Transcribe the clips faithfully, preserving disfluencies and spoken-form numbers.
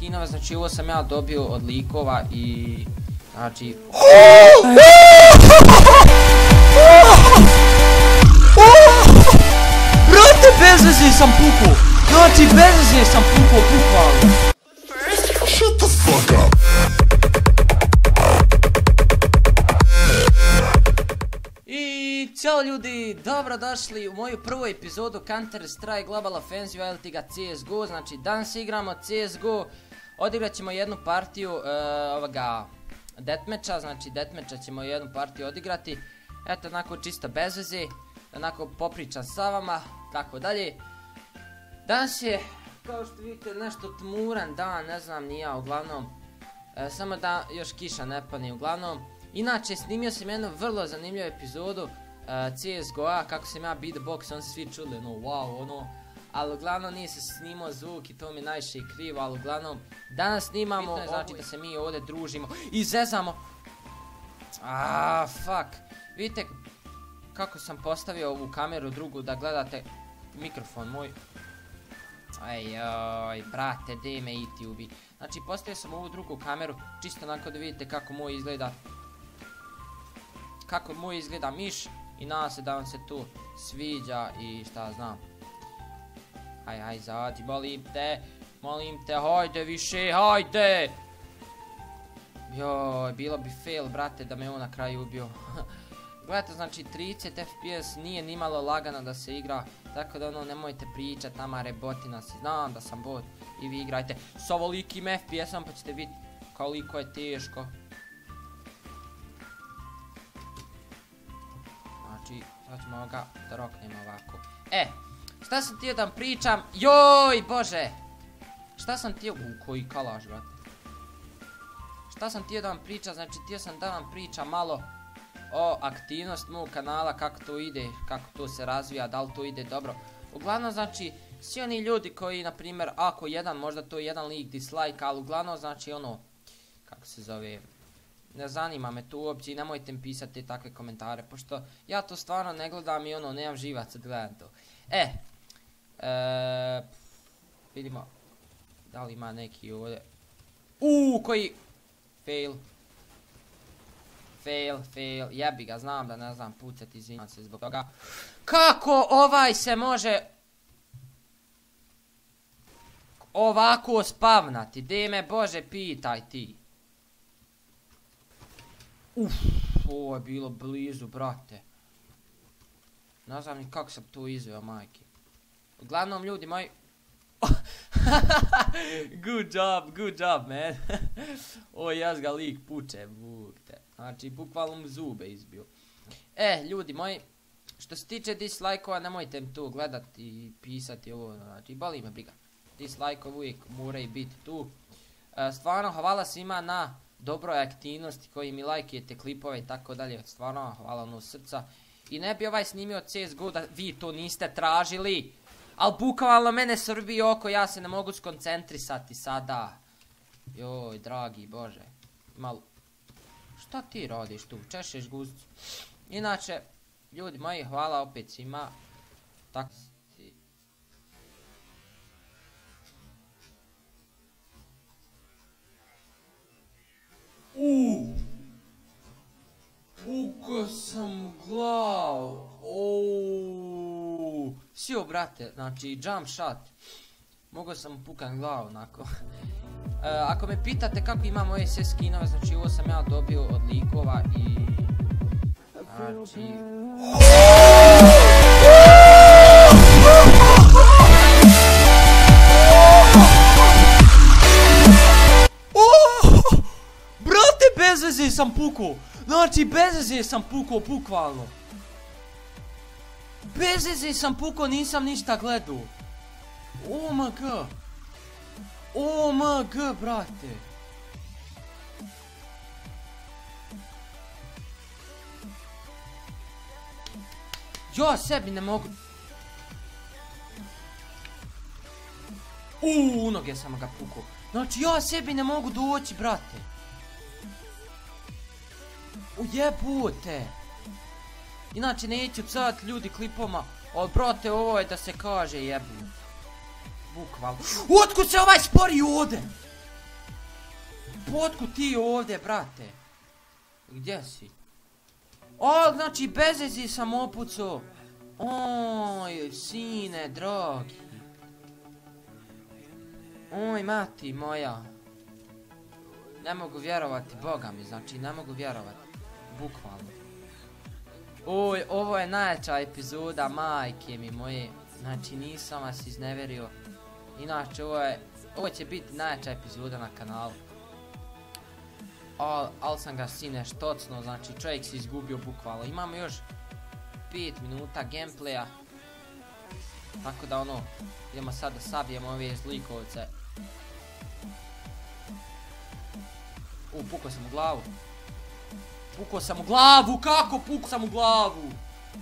skinove, znači ovo sam ja dobio od likova i... Znači... Brate, bez veze sam pukao! Znači, bez veze sam pukao, bukvalno! Shut the fuck up! I ćao ljudi, dobrodošli u moju prvu epizodu Counter Strike Global Offensive ili ti ga C S G O. Znači danas igramo C S G O, odigrat ćemo jednu partiju uh, ovoga deathmatcha, znači deathmatcha ćemo jednu partiju odigrati. Eto, onako čisto bez veze, onako popričam sa vama, tako dalje. Danas je, kao što vidite, nešto tmuran dan, ne znam ni ja, uglavnom, e, samo da još kiša ne pani, uglavnom. Inače, snimio sam jednu vrlo zanimljivu epizodu uh, C S G O-a, kako sam ja beatbox, on se svi čuli, ono, wow, ono, ali uglavnom nije se snimao zvuk i to mi najviše i krivo, ali uglavnom, danas snimamo, je, znači da se mi ovdje družimo i zezamo. Aaaa, fuck, vidite kako sam postavio ovu kameru drugu da gledate mikrofon moj. Ajoj, brate, de me iti ubi. Znači, postavio sam ovu drugu kameru, čisto onako da vidite kako moj izgleda. Kako moj izgleda miš i nadam se da vam se tu sviđa i šta znam. Aj, aj, zađi, molim te, molim te, hajde više, hajde! Joj, bilo bi fail, brate, da me on na kraju ubio. Gledajte, znači trideset F P S nije nimalo lagano da se igra, tako da ono nemojte pričat, nama rebotina si, znam da sam bot i vi igrajte s ovolikim F P S-om pa ćete vidjeti koliko je teško. Znači, sad ćemo ga da roknemo ovako. E, šta sam htio da vam pričam, joj bože! Šta sam htio, u koji kalaž, brate. Šta sam htio da vam pričam, znači htio sam da vam pričam malo o aktivnost mog kanala, kako to ide, kako to se razvija, da li to ide dobro. Uglavnom, znači, svi oni ljudi koji, na primjer, ako jedan, možda to je jedan lik dislike, ali uglavnom, znači, ono, kako se zove, ne zanima me to uopće i nemojte mi pisati takve komentare, pošto ja to stvarno ne gledam i ono, nemam živac od gledam to. E, e, vidimo, da li ima neki ovdje, uuu, koji, fail. Fail, fail, jebi ga, znam da ne znam pucati, izvinjam se zbog toga. Kako ovaj se može ovako spavnati, de me bože pitaj ti. Uff, ovo je bilo blizu, brate. Ne znam ni kako sam to izveo, majke. Uglavnom, ljudi moji. Good job, good job, man. O, jas ga lik puče, bukte. Znači, bukvalno mu zube izbio. E, ljudi moji, što se tiče dislike-ova, nemojte mi tu gledati i pisati ovo, znači, boli me briga. Dislike-ov uvijek moraju biti tu. E, stvarno, hvala svima na dobroj aktivnosti koji mi lajkujete klipove i tako dalje. Stvarno, hvala ono srca. I ne bi ovaj snimio C S G O da vi to niste tražili. Al bukvalno mene srbi oko, ja se ne mogu skoncentrisati sada. Joj, dragi bože. Malo. Šta ti radiš tu? Češeš guzicu. Inače, ljudi moji, hvala opet svima. Tako si. Uuu. Uko sam glav. Ouuu. Sio, brate, znači jump shot. Mogao sam pukan glavu, onako. E, ako me pitate kako imam ove sve skinove, znači ovo sam ja dobio od likova i... Znači... Brate, bez veze sam pukao! Znači, bez veze sam pukao, bukvalno! Bez veze sam pukao, nisam ništa gledao. O M G. O M G, brate. Ja sebi ne mogu. Uuu, u noge sam ga pukao. Znači, ja sebi ne mogu doći, brate. Ujebote. Inače neću psat ljudi klipoma, ali brate, ovo je da se kaže jebu. Bukvalno. Otkud se ovaj spori ovdje? potku ti ovdje, brate? Gdje si? O, znači bezvezi sam opucao. Oj, sine, dragi. Oj, mati moja. Ne mogu vjerovati, boga mi, znači ne mogu vjerovati. Bukvalno. Oj, ovo je najjača epizoda, majke mi moje. Znači nisam vas izneverio. Inače, ovo je, ovo će biti najjača epizoda na kanalu. Al, al sam ga sine štocno, znači čovjek se izgubio bukvalno. Imamo još pet minuta gameplaya. Tako da ono, idemo sad da sabijemo ove zlikovce. U, pukao sam u glavu. Pukao sam u glavu, kako pukao sam u glavu?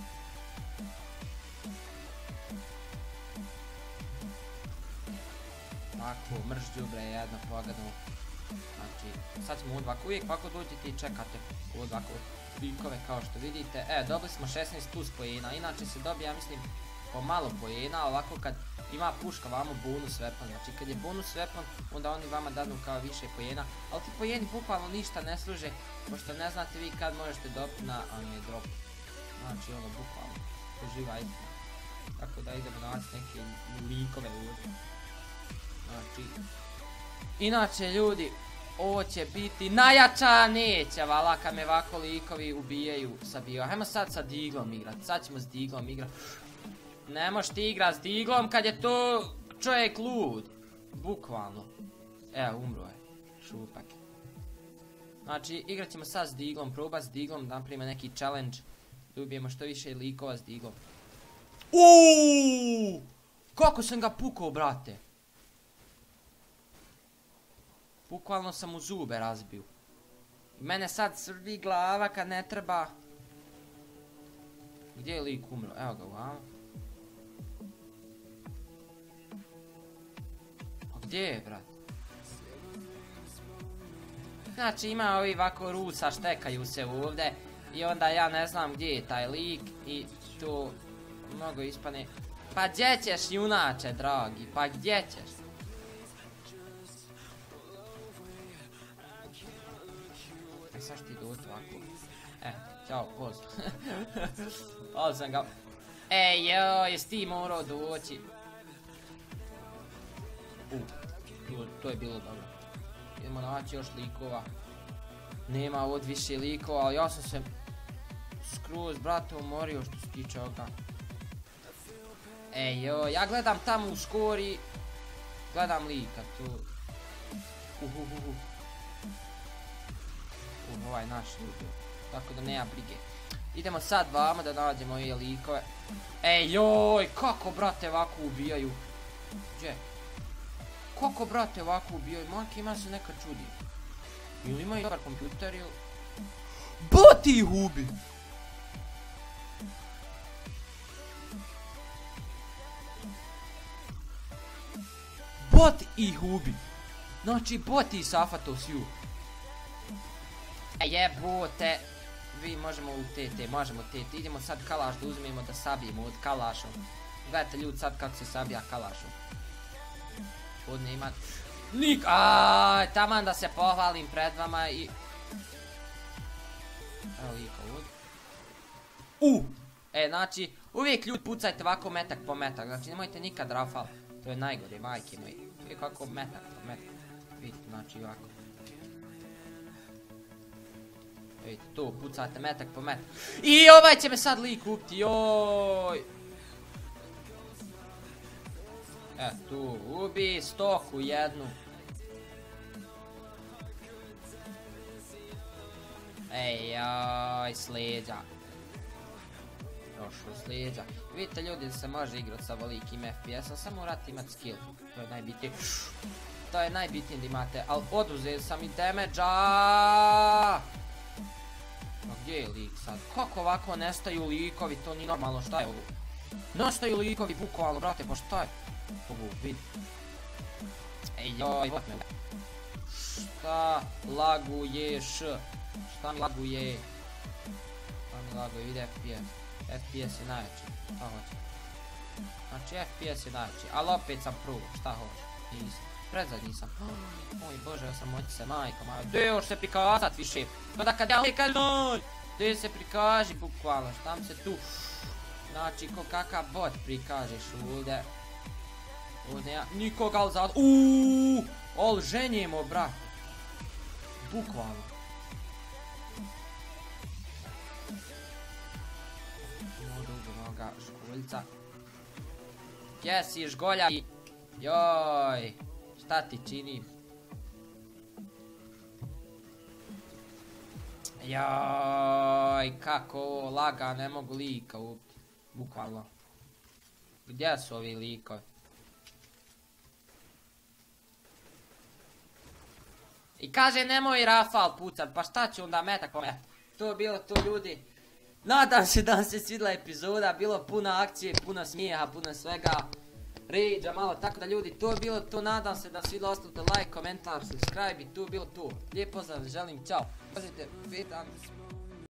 Tako, mrš đubre jedno pogadno. Znači, sad ćemo ovdje ovako, uvijek ovako dođete i čekate ovdje ovako likove kao što vidite. E, dobili smo šesnaest plus pojena, inače se dobije, ja mislim, po malo pojena, ovako kad ima puška vamo bonus weapon, znači kad je bonus weapon, onda oni vama dadu kao više pojena, ali ti pojeni bukvalno ništa ne služe, pošto ne znate vi kad možete dobiti na anime drop. Znači ono, bukvalno, uživa istina. Tako da idemo naći neke likove ovdje. Znači, inače ljudi, ovo će biti najjača neće, vala, kad me ovako likovi ubijaju sa bio. Hajmo sad sa diglom igrat, sad ćemo s diglom igrat. Ne možeš ti igrat s diglom kad je to čovjek lud. Bukvalno. Evo, umro je. Šupak. Znači, igrat ćemo sad s diglom, probat s diglom, da napravimo neki challenge. Da ubijemo što više likova s diglom. Uuuu! Kako sam ga pukao, brate? Bukvalno sam u zube razbio. I mene sad srvi glava kad ne treba. Gdje je lik umro? Evo ga ovamo. A gdje je, brat? Znači ima ovi ovako ruca štekaju se ovdje. I onda ja ne znam gdje je taj lik. I to mnogo ispane. Pa gdje ćeš, junače dragi? Pa gdje ćeš? Sad ću ti doći ovako. E, ćao, pozdrav. Ali sam ga... Ej, joj, jesi ti morao doći? U, to, to je bilo dobro. Idemo naći još likova. Nema od više likova, ali ja sam se skroz, brate, umorio što se tiče ovoga. Ej, joj, ja gledam tamo u skori. Gledam lika, tu. Uhuhuhu. Ovaj naš ljubio, tako da nema brige. Idemo sad vamo da nađemo ove likove. Ej joj, kako brate ovako ubijaju? Gdje? Kako brate ovako ubijaju? Manke, ima se neka čudi. Ili imaju dobar kompjuter ili... Boti ih ubi! Bot ih ubi! Znači bot ih safato sju. Jebote, vi možemo u T T, možemo T T, idemo sad kalaš da uzmemo da sabijemo od kalašom. Gledajte ljudi sad kako se sabija kalašom. Ovdje ima... Nik, aaaaj, taman da se pohvalim pred vama i... Evo lika ovdje. U! E, znači, uvijek ljudi pucajte ovako metak po metak, znači nemojte nikad rafal. To je najgore, majke moje. Uvijek ovako metak po metak. Vidite, znači ovako. Vidite, to, pucate metak po metak. I ovaj će me sad lik upti, joj! E, tu, ubi stoku jednu. Ej, joj, slijeđa. Prošlo slijeđa. Vidite ljudi da se može igrat sa velikim F P S-om, samo morate imat skill. To je najbitnije. To je najbitnije da imate, ali oduzeo sam i damage-a. Pa gdje je lik sad? Kako ovako nestaju likovi, to nije normalno, šta je ovo? Nestaju likovi bukvalno, brate, pa šta je? Ovo, vidi. Ej joj, vot me. Šta laguješ? Šta mi laguje? Šta mi laguje, vidi F P S. F P S je najveći, šta hoće? Znači F P S je najveći, ali opet sam probao, šta hoće? Nisam. predzadnji sam. Oj bože, ja sam moći se, majka moja. Gdje još se prikazat više? Kada kad ja uvijek kažem, gdje se prikaži, bukvalno, šta mi se tu... Znači, ko kakav bot prikažeš ovdje. Ovdje ja, nikoga ali zad... Uuuu, ol ženjemo, brat. Bukvalno. Modu noga, žguljca. Gdje si žgolja? Joj, šta ti činim? Joj, kako ovo laga, ne mogu lika upti. Bukvalno. Gdje su ovi likovi? I kaže nemoj Rafal pucat, pa šta ću onda metak pomet? To je bilo to ljudi. Nadam se da vam se svidla epizoda, bilo puno akcije, puno smijeha, puno svega. Rage-a malo, tako da ljudi, to je bilo to, nadam se da svi ostavite like, komentar, subscribe i to je bilo to. Lijep pozdrav, želim, čao. Pazite, pitam.